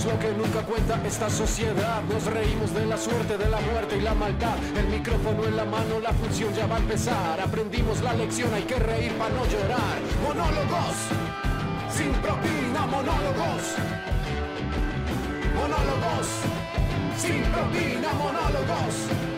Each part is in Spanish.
lo que nunca cuenta esta sociedad. Nos reímos de la suerte, de la muerte y la maldad. El micrófono en la mano, la función ya va a empezar. Aprendimos la lección, hay que reír para no llorar. Monólogos, sin propina, monólogos. Monólogos, sin propina, monólogos.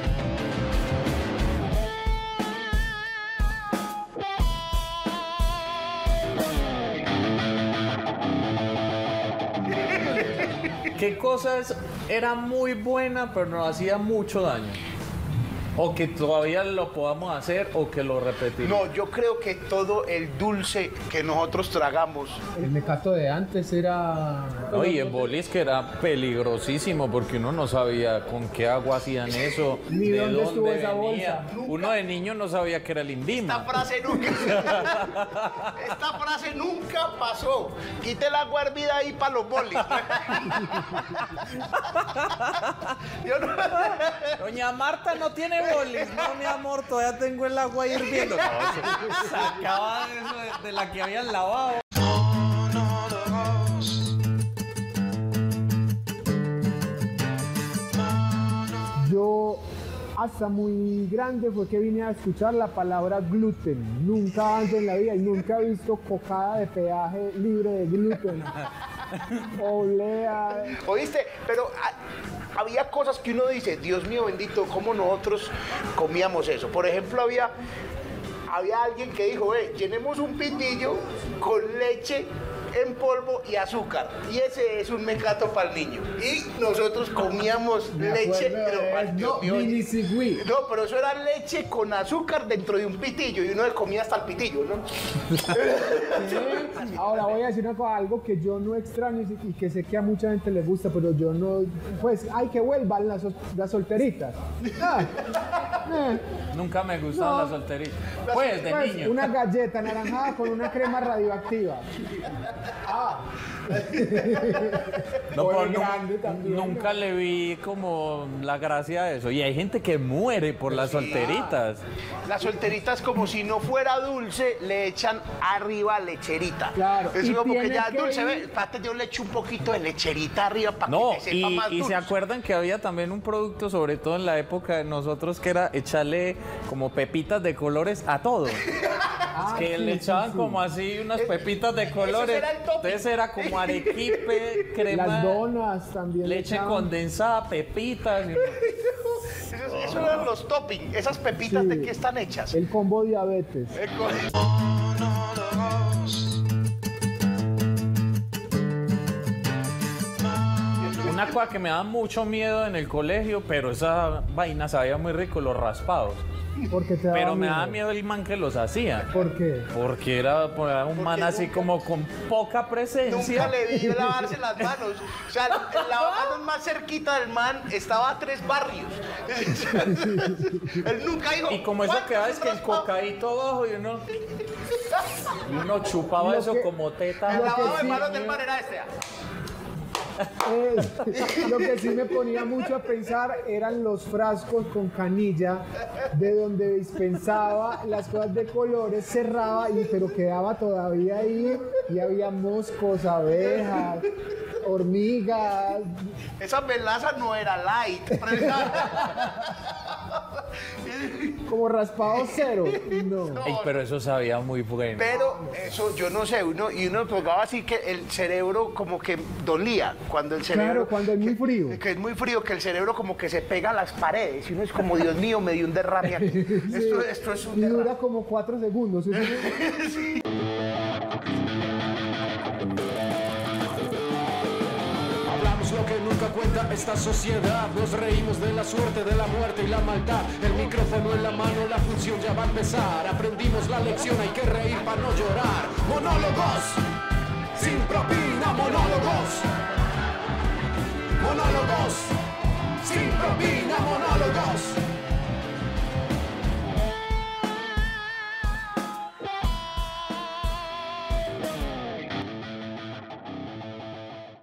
¿Qué cosas era muy buena pero nos hacía mucho daño? O que todavía lo podamos hacer o que lo repetimos. No, yo creo que todo el dulce que nosotros tragamos. El mecato de antes era... No, y en bolis que era peligrosísimo porque uno no sabía con qué agua hacían eso, Ni de dónde estuvo dónde esa venía. bolsa. Uno de niño no sabía que era el Esta Indima. frase nunca pasó. Quite el agua hervida ahí para los bolis. Yo no... Doña Marta no tiene bolis. No, mi amor, todavía tengo el agua hirviendo. No, sacaba eso de la que habían lavado. Yo hasta muy grande fue que vine a escuchar la palabra gluten. Nunca antes en la vida y nunca he visto cocada de peaje libre de gluten. Olea. ¿Oíste? Pero había cosas que uno dice, Dios mío bendito, ¿cómo nosotros comíamos eso? Por ejemplo, había alguien que dijo, llenemos un pitillo con leche en polvo y azúcar. Y ese es un mecato para el niño. Y nosotros comíamos leche, pero eso era leche con azúcar dentro de un pitillo y uno le comía hasta el pitillo, ¿no? Ahora voy a decir algo que yo no extraño y que sé que a mucha gente le gusta, pero yo no, pues hay que vuelvan las solteritas. Nunca me gustaban las solteritas. Pues de niño. Una galleta naranjada con una crema radioactiva. No, pero grande también, nunca le vi como la gracia de eso. Y hay gente que muere por las solteritas. Las solteritas, como si no fuera dulce, le echan arriba lecherita. Claro. Es Y como que ya tiene que dulce, ir- espérate, yo le echo un poquito de lecherita arriba para No, que sepa más y dulce. se acuerdan que había también un producto, sobre todo en la época de nosotros, que era echarle como pepitas de colores a todo. Que le echaban como así unas pepitas de colores. era el topping. Entonces era como arequipe, crema, Las donas también. leche echaban. condensada, pepitas. Eso eran los toppings. Esas pepitas, Sí. ¿de qué están hechas? El combo diabetes. Una cosa que me daba mucho miedo en el colegio, pero esa vaina sabía muy rico, los raspados. Porque te Pero daba me daba miedo el man que los hacía. ¿Por qué? Porque era un man así como con poca presencia. Nunca le vi lavarse las manos. O sea, el lavamanos más cerquita del man estaba a 3 barrios. Él nunca dijo. Y como eso "¿Cuánto quedaba es es que un raspado?". encocadito abajo y uno chupaba Lo eso que- como teta. El lavado de sí, manos del man era este. Lo que sí me ponía mucho a pensar eran los frascos con canilla de donde dispensaba las cosas de colores, cerraba, pero quedaba todavía ahí y había moscos, abejas, hormigas. Esa melaza no era light. Como raspado cero. No. Ey, pero eso sabía muy bueno. Pero eso, yo no sé, uno tocaba así que el cerebro como que dolía cuando el cerebro... Claro, cuando es muy frío. Que es muy frío, que el cerebro como que se pega a las paredes y uno es como, Dios mío, me dio un derrame aquí. Esto es un Y dura derrame. como 4 segundos. Hablamos lo que nunca cuenta esta sociedad. Nos reímos de la suerte, de la muerte y la maldad. El micrófono en la mano, la función ya va a empezar. Aprendimos la lección, hay que reír para no llorar. Monólogos, sin propina, monólogos. Monólogos,